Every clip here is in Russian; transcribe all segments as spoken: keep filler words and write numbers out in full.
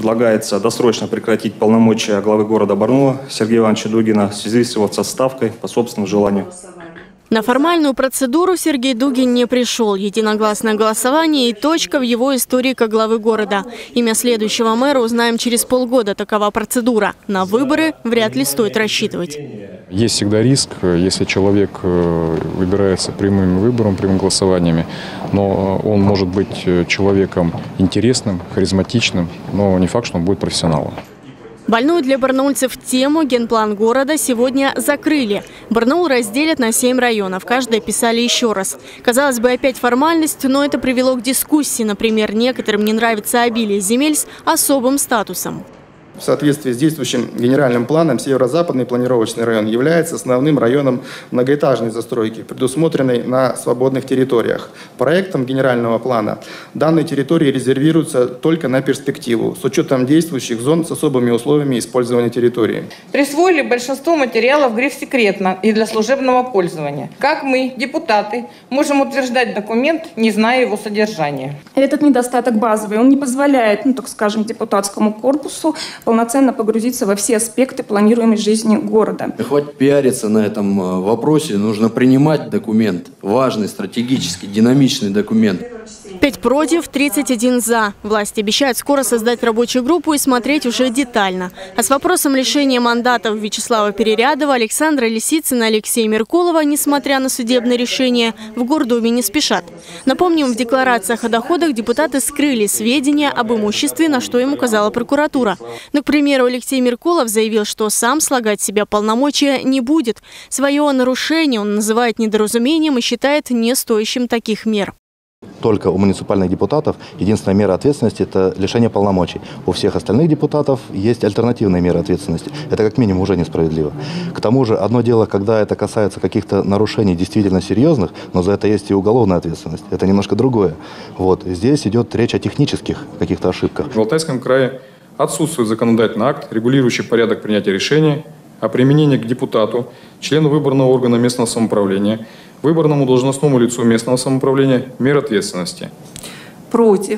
предлагается досрочно прекратить полномочия главы города Барнаула Сергея Ивановича Дугина в связи с его отставкой по собственному желанию. На формальную процедуру Сергей Дугин не пришел. Единогласное голосование и точка в его истории как главы города. Имя следующего мэра узнаем через полгода. Такова процедура. На выборы вряд ли стоит рассчитывать. Есть всегда риск, если человек выбирается прямым выбором, прямым голосованиями, но он может быть человеком интересным, харизматичным, но не факт, что он будет профессионалом. Больную для барнаульцев тему генплан города сегодня закрыли. Барнаул разделят на семь районов. Каждый описали еще раз. Казалось бы, опять формальность, но это привело к дискуссии. Например, некоторым не нравится обилие земель с особым статусом. В соответствии с действующим генеральным планом, северо-западный планировочный район является основным районом многоэтажной застройки, предусмотренной на свободных территориях. Проектом генерального плана данные территории резервируются только на перспективу, с учетом действующих зон с особыми условиями использования территории. Присвоили большинство материалов гриф «Секретно» и для служебного пользования. Как мы, депутаты, можем утверждать документ, не зная его содержания? Этот недостаток базовый. Он не позволяет, ну так скажем, депутатскому корпусу полноценно погрузиться во все аспекты планируемой жизни города. Хватит пиариться на этом вопросе, нужно принимать документ, важный, стратегический, динамичный документ. Пять против, тридцать один за. Власти обещают скоро создать рабочую группу и смотреть уже детально. А с вопросом лишения мандатов Вячеслава Перерядова, Александра Лисицына и Алексея Меркулова, несмотря на судебное решение, в Гордуме не спешат. Напомним, в декларациях о доходах депутаты скрыли сведения об имуществе, на что им указала прокуратура. Но, к примеру, Алексей Меркулов заявил, что сам слагать в себя полномочия не будет. Свое нарушение он называет недоразумением и считает не стоящим таких мер. Только у муниципальных депутатов единственная мера ответственности – это лишение полномочий. У всех остальных депутатов есть альтернативные меры ответственности. Это как минимум уже несправедливо. К тому же, одно дело, когда это касается каких-то нарушений действительно серьезных, но за это есть и уголовная ответственность. Это немножко другое. Вот. Здесь идет речь о технических каких-то ошибках. В Алтайском крае отсутствует законодательный акт, регулирующий порядок принятия решений о применении к депутату, члену выборного органа местного самоуправления, выборному должностному лицу местного самоуправления мер ответственности. Против.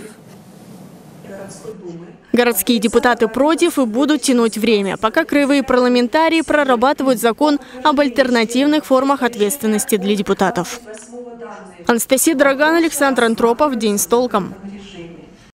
Городские депутаты против и будут тянуть время, пока краевые парламентарии прорабатывают закон об альтернативных формах ответственности для депутатов. Анастасия Драган, Александр Антропов. День с толком.